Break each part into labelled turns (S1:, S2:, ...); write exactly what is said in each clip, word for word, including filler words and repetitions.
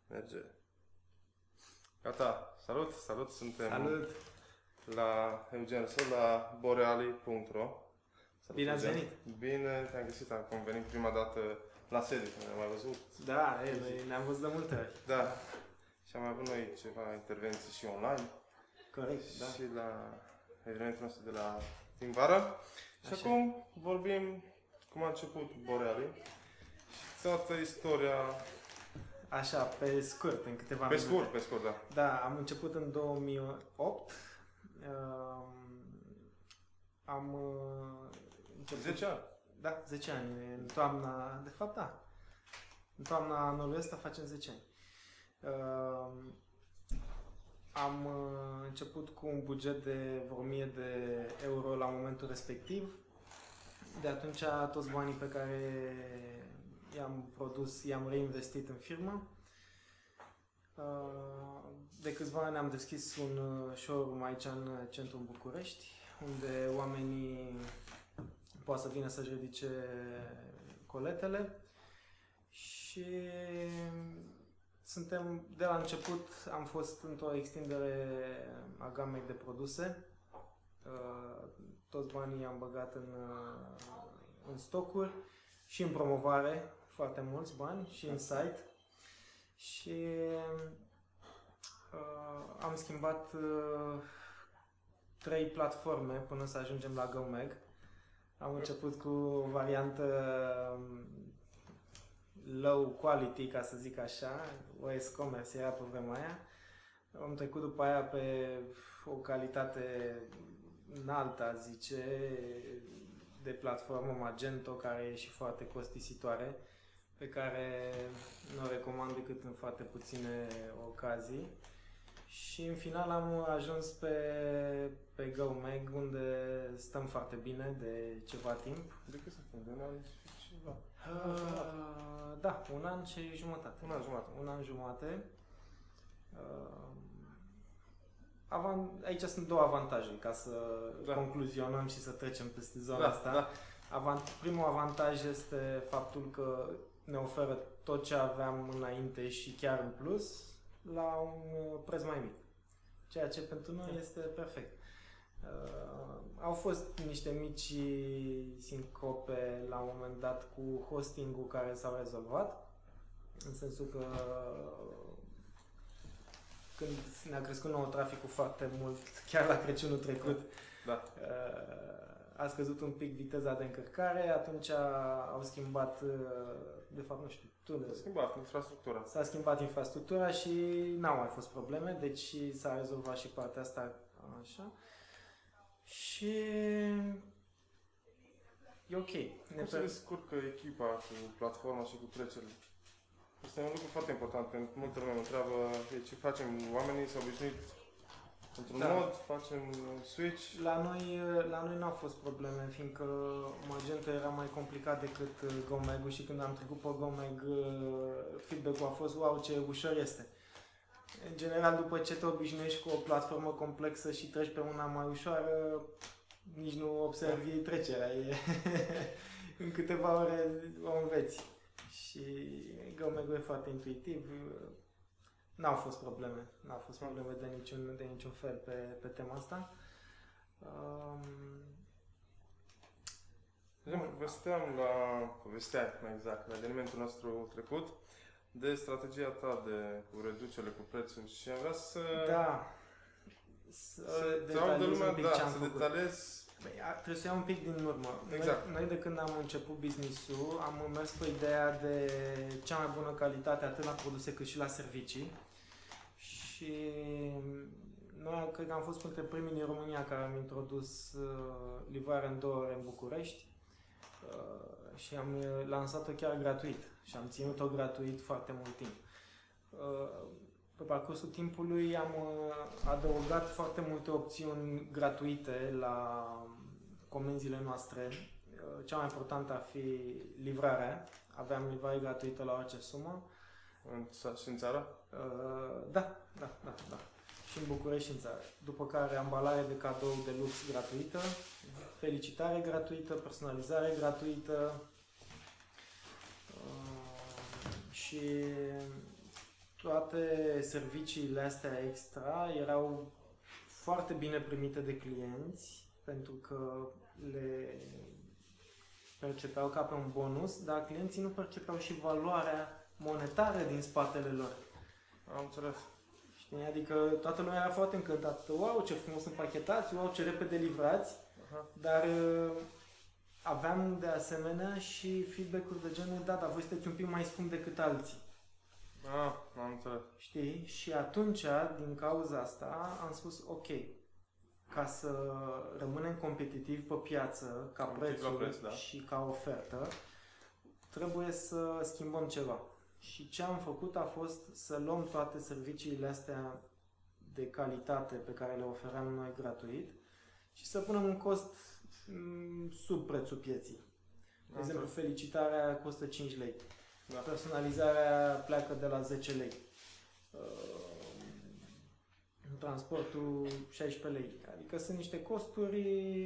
S1: Merge. Gata. Salut, salut. Suntem
S2: Salut!
S1: la Eugen Răsăl, la boreali punct ro.
S2: Bine ați venit!
S1: Bine te-am găsit. Am venit prima dată la sediu, când ne-am mai văzut.
S2: Da, e, noi ne-am văzut de multe ori.
S1: Da. Și am avut noi ceva intervenții și online.
S2: Corect, da.
S1: Și la evenimentul nostru de la Timvara. Și
S2: Așa.
S1: acum vorbim cum a început boreali. Și toată istoria.
S2: Așa, pe scurt, în câteva
S1: Pe
S2: minute.
S1: scurt, pe scurt, da.
S2: Da, am început în două mii opt. Uh, am uh, început...
S1: zece ani.
S2: Da, zece ani. În toamna... De fapt, da. În toamna anului ăsta facem zece ani. Uh, am uh, început cu un buget de vreo o mie de euro la momentul respectiv. De atunci toți banii pe care i-am produs, i-am reinvestit în firmă. De câțiva ani am deschis un showroom aici în centrul București, unde oamenii poate să vină să-și ridice coletele. Și suntem, de la început, am fost într-o extindere a gamei de produse. Toți banii i-am băgat în, în stocuri și în promovare, foarte mulți bani, și în site. Și uh, am schimbat uh, trei platforme până să ajungem la GoMag. Am început cu o variantă low quality, ca să zic așa, O S Commerce era pe vremea aia. Am trecut după aia pe o calitate înaltă, a zice, de platformă Magento, care e și foarte costisitoare, pe care nu o recomand decât în foarte puține ocazii. Și în final am ajuns pe, pe GoMag, unde stăm foarte bine de ceva timp.
S1: De cât să fim? De un an și ceva.
S2: Uh, da, un an și jumătate.
S1: Un an jumătate.
S2: Un an jumătate. Uh, avan- aici sunt două avantaje, ca să
S1: Da.
S2: concluzionăm și să trecem peste zona
S1: Da,
S2: asta.
S1: da.
S2: Avant- primul avantaj este faptul că ne oferă tot ce aveam înainte și chiar în plus la un preț mai mic. Ceea ce pentru noi este perfect. Uh, au fost niște mici sincope la un moment dat cu hosting-ul care s-au rezolvat, în sensul că când ne-a crescut nou traficul foarte mult, chiar la Crăciunul trecut,
S1: Da.
S2: a scăzut un pic viteza de încărcare, atunci au schimbat, de fapt, nu știu, tunel.
S1: S-a schimbat infrastructura.
S2: S-a schimbat infrastructura și n-au mai fost probleme, deci s-a rezolvat și partea asta așa. Și e ok. Ne
S1: Cum se
S2: per-
S1: descurcă echipa cu platforma și cu trecerile? Este un lucru foarte important, pentru că multă lume mă întreabă "Ei, ce facem, oamenii s-au obișnuit într-un
S2: Da.
S1: mod, facem switch".
S2: La noi, la noi n-au fost probleme, fiindcă Magento era mai complicat decât GoMag-ul și când am trecut pe GoMag, feedback-ul a fost wow, ce ușor este. În general, după ce te obișnuiești cu o platformă complexă și treci pe una mai ușoară, nici nu observi trecerea. E în câteva ore o înveți. Și GoMag-ul e foarte intuitiv. N-au fost probleme. N-au fost probleme de niciun, de niciun fel pe, pe tema asta. Um,
S1: De exemplu, povesteam la, povesteai mai exact, la evenimentul nostru trecut, de strategia ta de, cu reducerile, cu prețuri și am vrea să,
S2: da. Să
S1: să te
S2: detaliez
S1: audă lumea,
S2: un pic
S1: da,
S2: ce am
S1: să
S2: făcut.
S1: detaliez.
S2: Băi, a- trebuie să iau un pic din urmă.
S1: Exact.
S2: Noi, noi de când am început business-ul, am mers pe ideea de cea mai bună calitate atât la produse cât și la servicii. Și noi cred că am fost printre primii din România care am introdus uh, livrare în două ore în București uh, și am uh, lansat-o chiar gratuit și am ținut-o gratuit foarte mult timp. Uh, Pe parcursul timpului am uh, adăugat foarte multe opțiuni gratuite la comenzile noastre. Uh, Cea mai importantă ar fi livrarea. Aveam livrare gratuită la orice sumă.
S1: În, și în țară?
S2: Uh, Da, da, da, da. Și în București și în țară. După care ambalare de cadou de lux gratuită, felicitare gratuită, personalizare gratuită uh, și toate serviciile astea extra erau foarte bine primite de clienți pentru că le percepeau ca pe un bonus, dar clienții nu percepeau și valoarea monetară din spatele lor.
S1: Am înțeles.
S2: Știi? Adică toată lumea era foarte încântată. Wow, ce frumos împachetați, wow, ce repede livrați.
S1: Aha.
S2: Dar uh, aveam de asemenea și feedback-uri de genul, da, dar voi sunteți un pic mai scump decât alții.
S1: Ah, am înțeles.
S2: Știi? Și atunci, din cauza asta, am spus, ok, ca să rămânem competitivi pe piață, ca
S1: Competitiv la
S2: prețuri
S1: preț, da.
S2: și ca ofertă, trebuie să schimbăm ceva. Și ce am făcut a fost să luăm toate serviciile astea de calitate pe care le ofeream noi gratuit și să punem un cost m, sub prețul pieții. De exemplu, felicitarea costă cinci lei.
S1: Da.
S2: Personalizarea pleacă de la zece lei. Transportul șaisprezece lei. Adică sunt niște costuri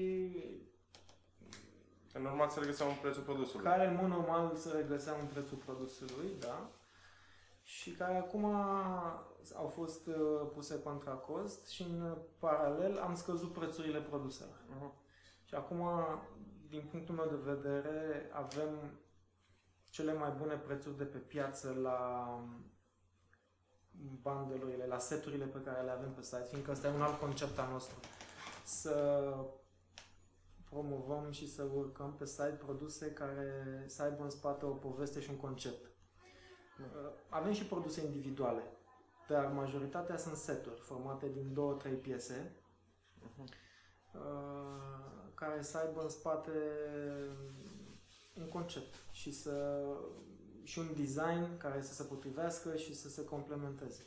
S1: E normal să regăseam un prețul produsului.
S2: care în mod normal se regăseau în prețul produsului, da? Și care acum au fost puse contra cost și în paralel am scăzut prețurile produselor.
S1: Uh-huh.
S2: Și acum, din punctul meu de vedere, avem cele mai bune prețuri de pe piață la bundle-urile, la seturile pe care le avem pe site, fiindcă ăsta e un alt concept al nostru. Să promovăm și să urcăm pe site produse care să aibă în spate o poveste și un concept. Avem și produse individuale, dar majoritatea sunt seturi formate din două, trei piese uh-huh. care să aibă în spate un concept și, să, și un design care să se potrivească și să se complementeze.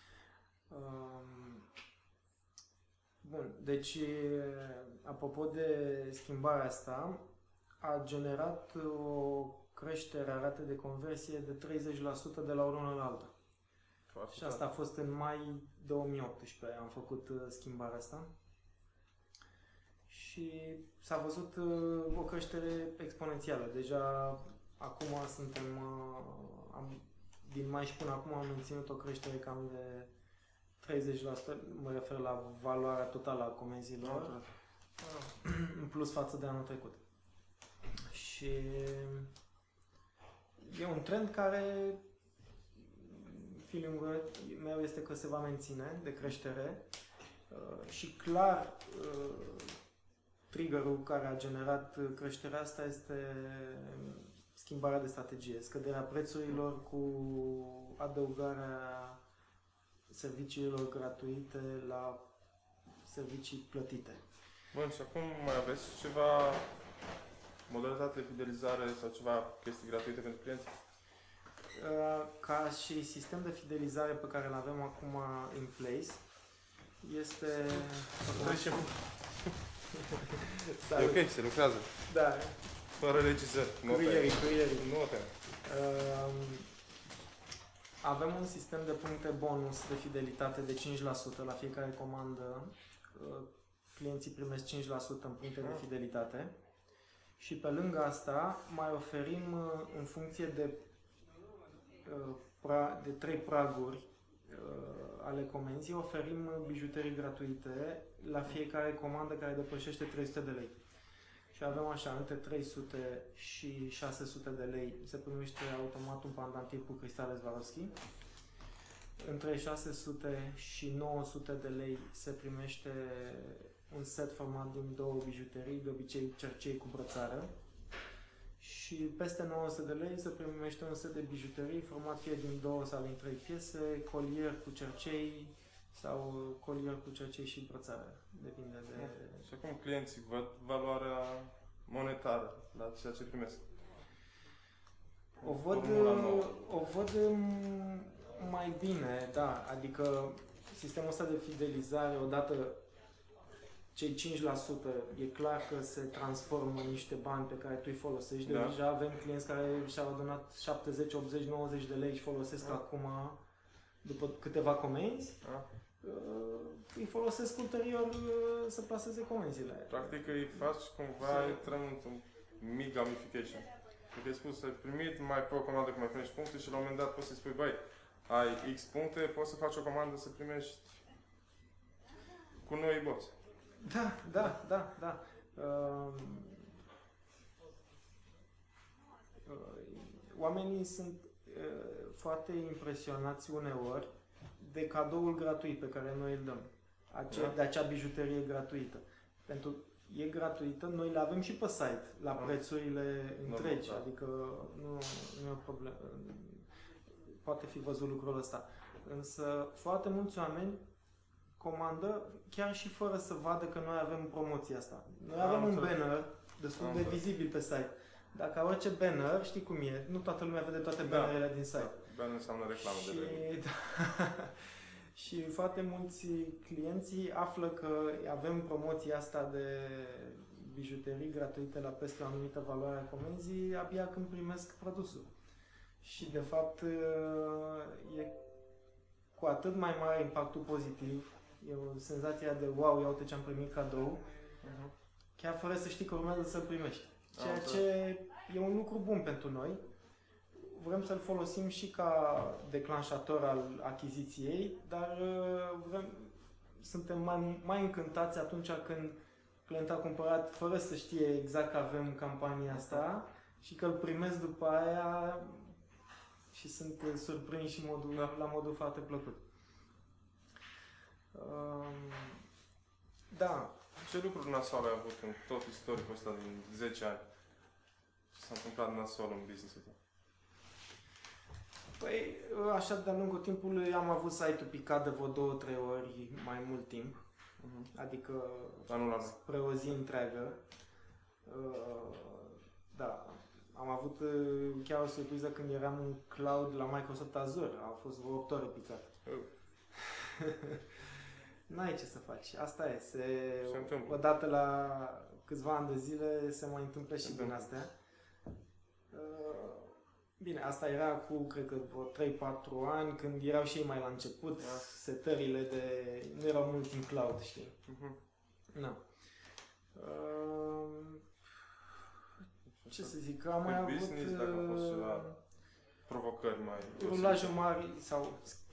S2: Bun, deci apropo de schimbarea asta, a generat o creștere a ratei de conversie de treizeci la sută de la o lună la alta.
S1: Foarte
S2: și asta a fost în mai două mii optsprezece, am făcut schimbarea asta. Și s-a văzut o creștere exponențială. Deja acum suntem, am, din mai și până acum am menținut o creștere cam de treizeci la sută, mă refer la valoarea totală a comenzilor, în plus față de anul trecut. Și e un trend care, feeling-ul meu este că se va menține de creștere și clar triggerul care a generat creșterea asta este schimbarea de strategie, scăderea prețurilor cu adăugarea serviciilor gratuite la servicii plătite.
S1: Bun, și acum mai aveți ceva modalitate de fidelizare sau ceva chestii gratuite pentru clienți?
S2: Ca și sistem de fidelizare pe care îl avem acum in place, este...
S1: Trecem. E ok, se lucrează.
S2: Da.
S1: Fără regizări.
S2: Curierii, curierii.
S1: Note.
S2: Uh, avem un sistem de puncte bonus de fidelitate de cinci la sută la fiecare comandă. Uh, clienții primesc cinci la sută în puncte de fidelitate. Și pe lângă asta mai oferim uh, în funcție de, uh, pra, de trei praguri ale comenzii, oferim bijuterii gratuite la fiecare comandă care depășește trei sute de lei. Și avem așa, între trei sute și șase sute de lei se primește automat un pandantiv cu cristale Swarovski. Între șase sute și nouă sute de lei se primește un set format din două bijuterii, de obicei cercei cu brățară. Și peste nouă sute de lei se primește un set de bijuterii format fie din două sau din trei piese, colier cu cercei sau colier cu cercei și brățară. Depinde de...
S1: Și acum clienții văd valoarea monetară la ceea ce primesc.
S2: O văd, o văd mai bine, da, adică sistemul ăsta de fidelizare, odată cei cinci la sută e clar că se transformă în niște bani pe care tu îi folosești.
S1: Da.
S2: Deja avem clienți care și-au adunat șaptezeci, optzeci, nouăzeci de lei și folosesc da. acum, după câteva comenzi, da. îi folosesc ulterior să plaseze comenzile.
S1: Practic îi faci cumva, intrăm într-un mic gamification. Pentru că ai spus, ai primit, mai pe o comandă că mai primești puncte și la un moment dat poți să-i spui, băi, ai X puncte, poți să faci o comandă să primești cu noi boți.
S2: Da, da, da, da. Uh, uh, oamenii sunt uh, foarte impresionați uneori de cadoul gratuit pe care noi îl dăm. Ace-
S1: Da.
S2: De acea bijuterie gratuită. Pentru e gratuită, noi le avem și pe site, la
S1: Da.
S2: prețurile întregi,
S1: Da, da.
S2: adică nu, nu e o problemă. Poate fi văzut lucrul ăsta. Însă foarte mulți oameni comandă chiar și fără să vadă că noi avem promoția asta. Noi
S1: Am
S2: avem un
S1: înțeles.
S2: banner destul
S1: Am
S2: de
S1: înțeles.
S2: vizibil pe site. Dacă orice banner, știi cum e, nu toată lumea vede toate
S1: Da.
S2: bannerele din site.
S1: Banner înseamnă reclamă de vreme.
S2: Și, da, și foarte mulți clienții află că avem promoția asta de bijuterii gratuite la peste o anumită valoare a comenzii abia când primesc produsul. Și de fapt e cu atât mai mare impactul pozitiv, e o senzație de wow, ia uite ce am primit cadou,
S1: Mhm.
S2: chiar fără să știi că urmează să-l primești. Ceea
S1: Am
S2: ce e un lucru bun pentru noi. Vrem să-l folosim și ca declanșator al achiziției, dar uh, vrem, suntem mai, mai încântați atunci când clientul a cumpărat fără să știe exact că avem campania asta și că îl primesc după aia și sunt uh, surprinși în modul,
S1: Da.
S2: la modul foarte plăcut. Um, da,
S1: Ce lucruri nasoale ai avut în tot istoricul ăsta din zece ani? Ce s-a întâmplat nasol în business-ul tău?
S2: păi așa de-a lungul timpului am avut site-ul picat de vreo două, trei ori mai mult timp.
S1: Mhm.
S2: Adică
S1: Anul anul.
S2: spre o zi întreagă. Uh, Da, am avut uh, chiar o surpriză când eram în cloud la Microsoft Azure. A fost vreo opt ore picat.
S1: Oh.
S2: N-ai ce să faci. Asta e. Se,
S1: Se întâmplă.
S2: odată la câțiva ani de zile se mai întâmplă și
S1: Se
S2: din
S1: întâmplă.
S2: astea. Uh, Bine, asta era cu, cred că, vreo trei patru ani, când erau și ei mai la început,
S1: Da.
S2: setările de... nu erau mult în cloud, știi?
S1: Mhm.
S2: Nu. Uh, ce să zic, am mai
S1: În
S2: avut...
S1: business, dacă a fost
S2: uh,
S1: ceva provocări mai...
S2: rulaje mari sau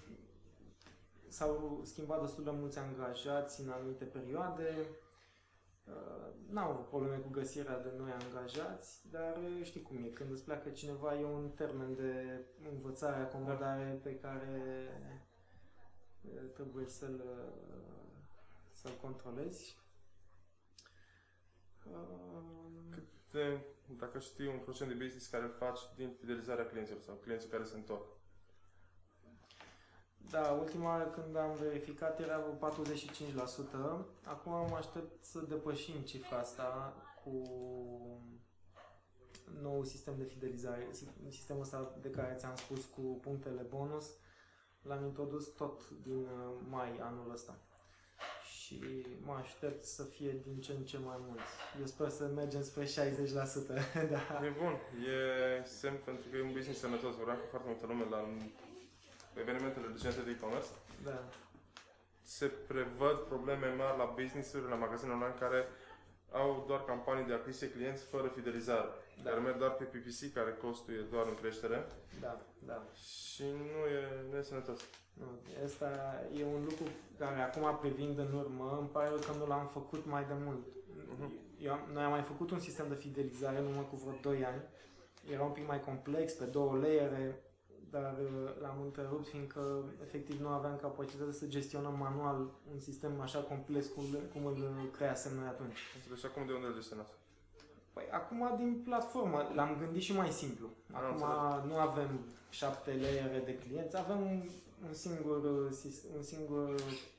S2: s-au schimbat destul de mulți angajați în anumite perioade. Uh, N-au avut probleme cu găsirea de noi angajați, dar uh, știi cum e, când îți pleacă cineva e un termen de învățare, acomodare pe care uh, trebuie să-l, uh, să-l controlezi. Uh,
S1: De, dacă știi un procent de business care îl faci din fidelizarea clienților sau clienții care se întorc.
S2: Da, ultima oară când am verificat era vreo patruzeci și cinci la sută. Acum mă aștept să depășim cifra asta cu nou sistem de fidelizare. Sistemul ăsta de care ți-am spus cu punctele bonus l-am introdus tot din uh, mai anul ăsta. Și mă aștept să fie din ce în ce mai mulți. Eu sper să mergem spre șaizeci la sută. Da.
S1: E bun, e semn pentru că e un business sănătos. Vorbeam cu foarte multă lume la evenimentele recente de e-commerce.
S2: Da.
S1: Se prevăd probleme mari la business-uri, la magazine online care au doar campanii de achiziție clienți fără fidelizare.
S2: Da.
S1: Care merg doar pe P P C, care costul e doar în creștere
S2: Da, da.
S1: și nu e, nu e sănătos.
S2: Nu, asta e un lucru care acum privind în urmă, îmi pare rău că nu l-am făcut mai de mult.
S1: Mhm.
S2: Eu am, noi am mai făcut un sistem de fidelizare în urmă cu vreo doi ani. Era un pic mai complex, pe două layere, dar uh, l-am întrerupt fiindcă efectiv nu aveam capacitatea să gestionăm manual un sistem așa complex cum, cum îl creasem noi atunci.
S1: Înțelegi? Și acum de unde îl gestionați?
S2: Păi acum din platformă l-am gândit și mai simplu.
S1: Am
S2: Acum
S1: înțeles.
S2: nu avem șapte layere de clienți, avem un, un singur uh, sis- un singur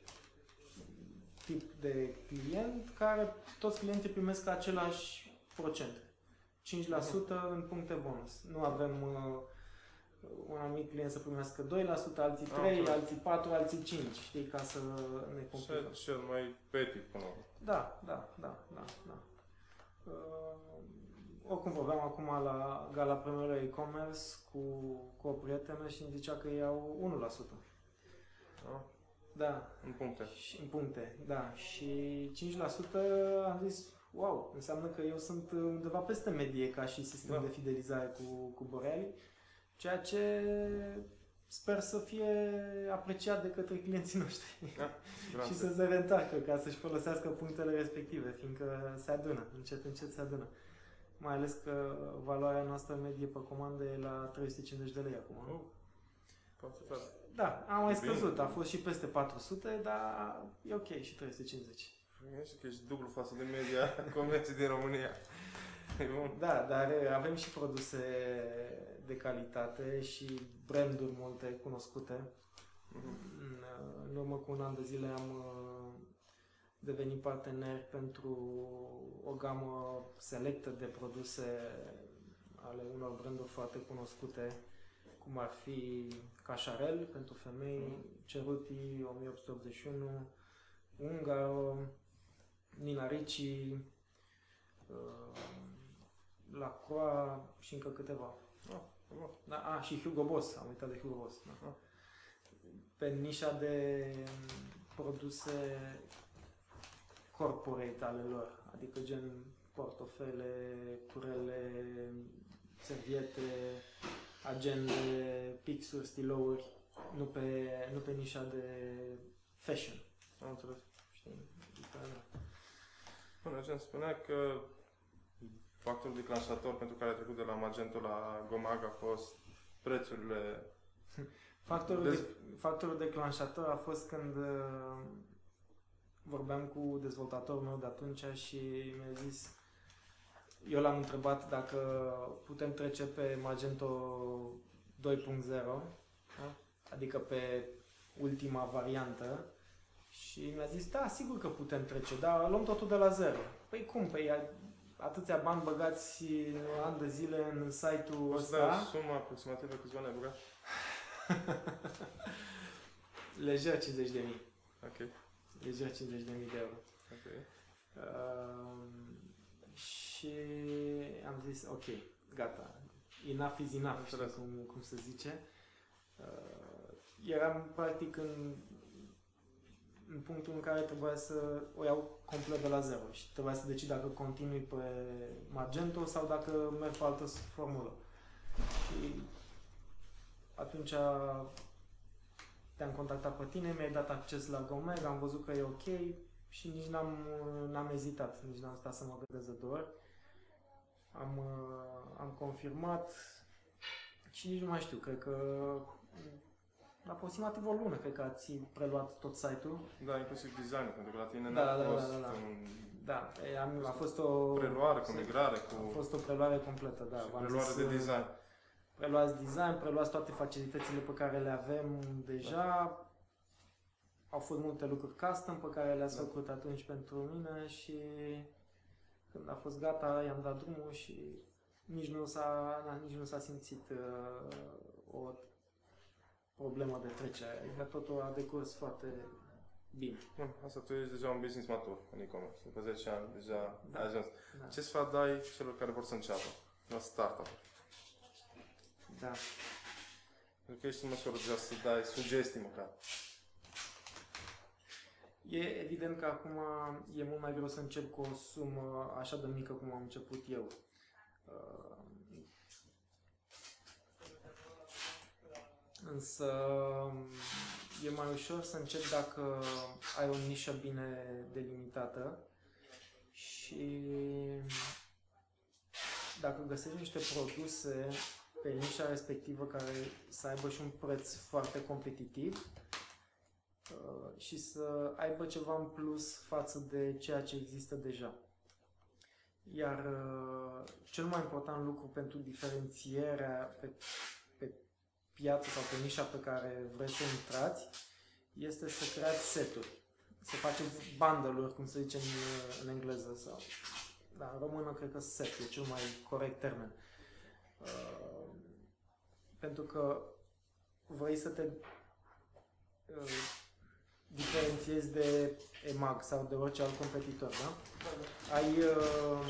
S2: tip de client care toți clienții primesc același procent. cinci la sută în puncte bonus. Nu avem uh, un anumit client să primească doi la sută, alții
S1: Am
S2: trei,
S1: înțeles.
S2: alții patru, alții cinci, știi, ca să ne complicăm.
S1: Cel, cel mai petic până la urmă.
S2: Da, da, da, da, da. Uh, oricum vorbeam acum la gala premieră e-commerce cu, cu o prietenă și îmi zicea că iau unu la sută.
S1: Da?
S2: Da,
S1: În puncte.
S2: și, în puncte, da. Și cinci la sută am zis, wow, înseamnă că eu sunt undeva peste medie ca și sistem
S1: Da.
S2: de fidelizare cu, cu Boreali, ceea ce sper să fie apreciat de către clienții noștri.
S1: Da,
S2: și să se reîntoarcă ca să-și folosească punctele respective, fiindcă se adună, încet, încet se adună. Mai ales că valoarea noastră medie pe comandă e la trei sute cincizeci de lei acum.
S1: Oh, foarte tare.
S2: Da, a mai
S1: Bine.
S2: scăzut, a fost și peste patru sute, dar e ok și trei sute cincizeci.
S1: Gândește că ești dublu față de media comerțului din România. E bun.
S2: Da, dar avem și produse de calitate și branduri multe cunoscute.
S1: Mhm.
S2: În, în urmă cu un an de zile am uh, devenit partener pentru o gamă selectă de produse ale unor branduri foarte cunoscute, cum ar fi Cașarel pentru femei,
S1: Mhm.
S2: Ceruti o mie opt sute optzeci și unu, Ungaro, Nina Ricci, uh, Lacroix și încă câteva.
S1: Ah, e bun.
S2: Da, a, și Hugo Boss, am uitat de Hugo Boss. Da.
S1: Ah.
S2: Pe nișa de produse corporate ale lor, adică gen portofele, curele, serviete, agende, pixuri, stilouri, nu pe, nu pe nișa de fashion.
S1: Am înțeles.
S2: Știi? Adică,
S1: Până ce îmi spunea că factorul declanșator pentru care a trecut de la Magento la Gomag a fost prețurile.
S2: Factorul,
S1: Dez-
S2: de, factorul declanșator a fost când uh, vorbeam cu dezvoltatorul meu de atunci și mi-a zis, eu l-am întrebat dacă putem trece pe Magento doi punct zero,
S1: Da?
S2: adică pe ultima variantă, și mi-a zis, da, sigur că putem trece, dar luăm totul de la zero. Păi cum? Păi a- atâția bani băgați ani de zile în site-ul
S1: Poți să dai
S2: ăsta.
S1: o sumă aproximativă câți bani ai băgat?
S2: Lejer cincizeci de mii.
S1: Ok.
S2: Lejer cincizeci de mii de euro.
S1: Ok.
S2: Uh, și am zis, ok, gata, enough is enough, știi
S1: Înțeles.
S2: cum, cum se zice. Uh, eram practic în, în punctul în care trebuia să o iau complet de la zero și trebuia să decid dacă continui pe Magento sau dacă merg pe altă formulă. Și atunci te-am contactat pe tine, mi-ai dat acces la Gomag, am văzut că e ok și nici n-am, n-am ezitat, nici n-am stat să mă gândesc de două ori. Am, am confirmat și nici nu mai știu, cred că aproximativ o lună, cred că ați preluat tot site-ul.
S1: Da, inclusiv design, pentru că la tine
S2: Da,
S1: n-a
S2: da, da,
S1: fost
S2: da, da.
S1: un
S2: Da, e, am, a fost o
S1: preluare, cu migrare,
S2: a
S1: cu
S2: fost o preluare completă, da.
S1: și
S2: V-am
S1: preluare
S2: zis,
S1: de design.
S2: Preluați design, preluați toate facilitățile pe care le avem deja. Au fost multe lucruri custom pe care le-ați
S1: Da.
S2: făcut atunci pentru mine și când a fost gata, i-am dat drumul și nici nu s-a, na, nici nu s-a simțit uh, o problemă de trecere. Adică totul a decurs foarte bine.
S1: Bun, asta tu ești deja un business matur în e-commerce. După zece ani deja
S2: Da.
S1: ai ajuns.
S2: Da.
S1: Ce sfat dai celor care vor să înceapă? La startup.
S2: Da.
S1: Pentru că ești în măsură deja să dai sugestii măcar.
S2: E evident că acum e mult mai greu să încep cu o sumă așa de mică cum am început eu. Uh, Însă e mai ușor să începi dacă ai o nișă bine delimitată și dacă găsești niște produse pe nișa respectivă care să aibă și un preț foarte competitiv uh, și să aibă ceva în plus față de ceea ce există deja. Iar uh, cel mai important lucru pentru diferențierea pe, pe piață sau pe nișa pe care vreți să intrați este să creați seturi. Să faceți bundle-uri, cum se zice în, în engleză. Sau, da, în română cred că set e cel mai corect termen. Uh, pentru că vrei să te uh, diferențiezi de E M A G sau de orice alt competitor, da? Ai, uh,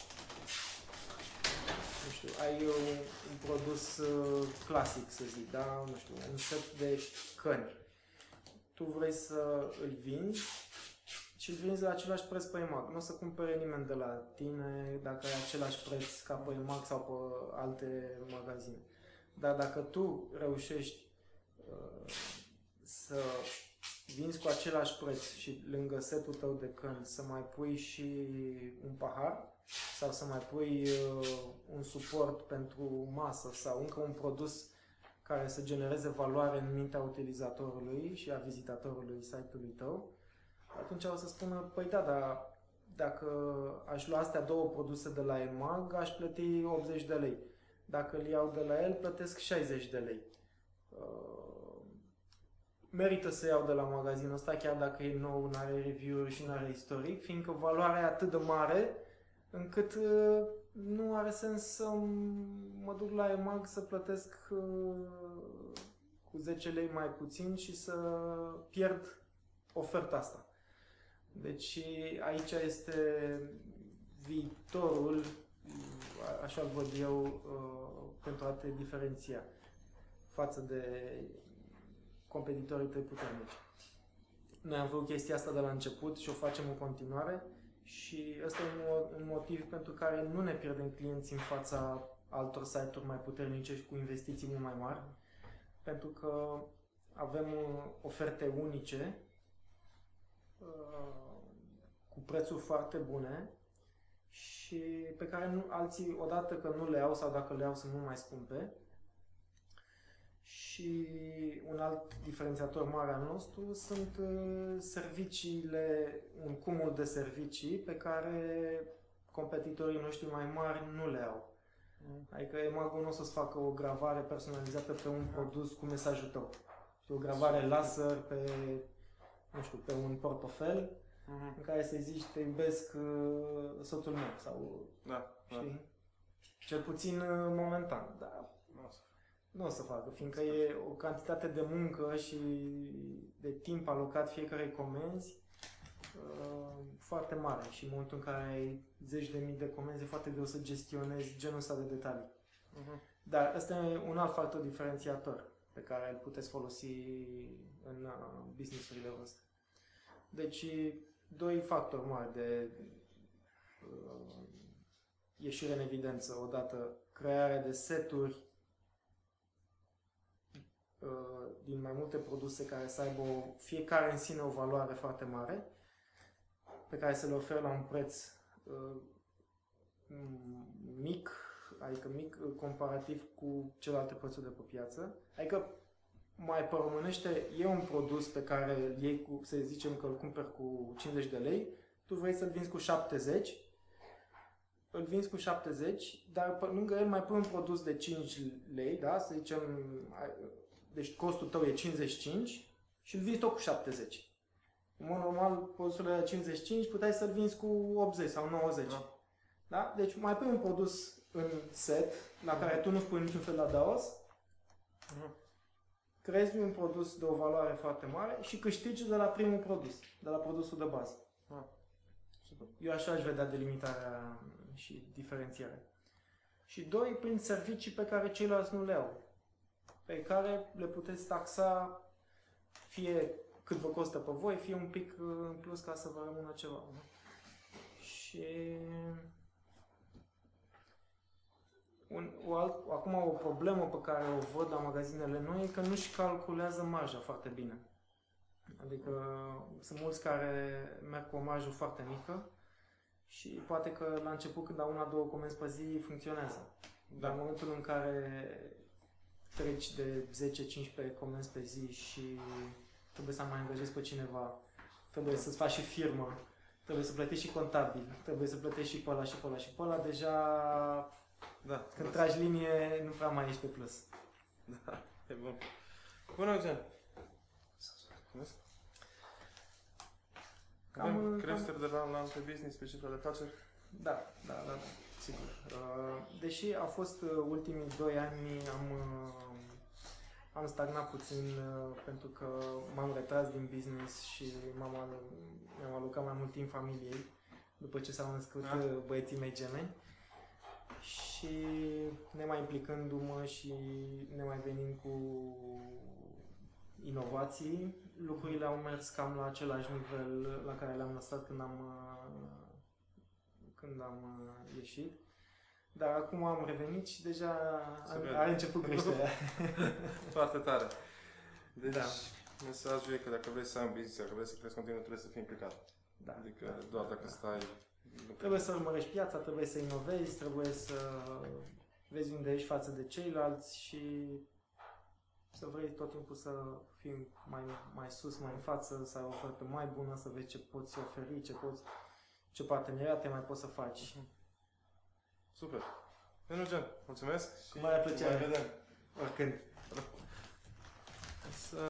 S2: nu știu, ai uh, un produs uh, clasic, să zic, da? Nu știu, un set de căni. Tu vrei să îl vinzi și îl vinzi la același preț pe E M A G. Nu o să cumpere nimeni de la tine dacă ai același preț ca pe E M A G sau pe alte magazine. Dar dacă tu reușești să vinzi cu același preț și lângă setul tău de căni să mai pui și un pahar sau să mai pui un suport pentru masă sau încă un produs care să genereze valoare în mintea utilizatorului și a vizitatorului site-ului tău, atunci o să spună, păi da, dar dacă aș lua astea două produse de la EMAG, aș plăti optzeci de lei. Dacă îl iau de la el, plătesc șaizeci de lei. Uh, merită să iau de la magazinul ăsta, chiar dacă e nou, nu are review-uri și nu are istoric, fiindcă valoarea e atât de mare încât uh, nu are sens să mă duc la EMAG să plătesc uh, cu zece lei mai puțin și să pierd oferta asta. Deci aici este viitorul, așa-l văd eu, uh, pentru a te diferenția față de competitorii tăi puternici. Noi am făcut chestia asta de la început și o facem în continuare și ăsta e un motiv pentru care nu ne pierdem clienți în fața altor site-uri mai puternice și cu investiții mult mai mari, pentru că avem oferte unice cu prețuri foarte bune și pe care nu, alții, odată că nu le au sau dacă le au, sunt mult mai scumpe. Și un alt diferențiator mare al nostru sunt serviciile, un cumul de servicii pe care competitorii noștri mai mari nu le au. Adică EMAG-ul nu o să-ți facă o gravare personalizată pe un produs cu mesajul tău. O gravare laser pe, nu știu, pe un portofel, uh-huh. în care să-i zici, te iubesc uh, soțul meu sau,
S1: da,
S2: știi?
S1: Da.
S2: Cel puțin uh, momentan, dar nu o să facă, fiindcă e o cantitate de muncă și de timp alocat fiecarei comenzi uh, foarte mare și în momentul în care ai zeci de mii de comenzi e foarte greu să gestionezi genul ăsta de detalii. Uh-huh. Dar ăsta e un alt factor diferențiator pe care îl puteți folosi în uh, business-urile voastre. Deci, doi factori mari de uh, ieșire în evidență. Odată, crearea de seturi uh, din mai multe produse care să aibă o, fiecare în sine o valoare foarte mare, pe care să le oferă la un preț uh, mic, adică mic comparativ cu celelalte prețuri de pe piață. Adică mai pe românește, e un produs pe care îl iei cu, să zicem că îl cumperi cu cincizeci de lei, tu vrei să-l vinzi cu șaptezeci, îl vinzi cu șaptezeci, dar pe lângă el mai pui un produs de cinci lei, da? Să zicem, deci costul tău e cincizeci și cinci și îl vinzi tot cu șaptezeci. În mod normal, produsul de cincizeci și cinci puteai să-l vinzi cu optzeci sau nouăzeci. Da? Da? Deci mai pui un produs în set, la care tu nu spui niciun fel de adaos, uh-huh. creezi un produs de o valoare foarte mare și câștigi de la primul produs, de la produsul de bază. Ah, super. Eu așa aș vedea delimitarea și diferențierea. Și doi, prin servicii pe care ceilalți nu le au, pe care le puteți taxa fie cât vă costă pe voi, fie un pic în plus ca să vă rămână ceva. Nu? Și Un, o alt, acum o problemă pe care o văd la magazinele noi e că nu-și calculează marja foarte bine. Adică sunt mulți care merg cu o marjă foarte mică și poate că la început când au una, două comenzi pe zi funcționează. Da. Dar în momentul în care treci de zece cincisprezece comenzi pe zi și trebuie să mai angajezi pe cineva, trebuie să-ți faci și firmă, trebuie să plătești și contabil, trebuie să plătești și pe ăla și pe ăla și pe ăla, deja da, când da. tragi linie, nu prea mai ești pe plus.
S1: Da, e bun. Bună, Eugen! Avem creșteri de la an la an pe business, pe cifra de afaceri?
S2: Da, da, da, da, sigur. Deși a fost ultimii doi ani, am, am stagnat puțin pentru că m-am retras din business și m-am, mi-am alocat mai mult timp familiei după ce s-au născut da. băieții mei gemeni. Și ne mai implicându-mă și ne mai venim cu inovații, lucrurile au mers cam la același nivel la care le-am lăsat când am, când am ieșit. Dar acum am revenit și deja a, a început creșterea.
S1: Foarte tare. Deci,
S2: Da.
S1: mesajul e că dacă vrei să ai un business, dacă vrei să crezi continuu, trebuie să fii implicat.
S2: Da.
S1: Adică
S2: Da.
S1: doar dacă stai...
S2: Trebuie să urmărești piața, trebuie să inovezi, trebuie să vezi unde ești față de ceilalți și să vrei tot timpul să fii mai, mai sus, mai în față, să ai o ofertă mai bună, să vezi ce poți oferi, ce poți, ce parteneriate mai poți să faci.
S1: Super! Eugen, mulțumesc și
S2: Cu mare plăcere.
S1: mai vedem!
S2: Oricând.
S1: Să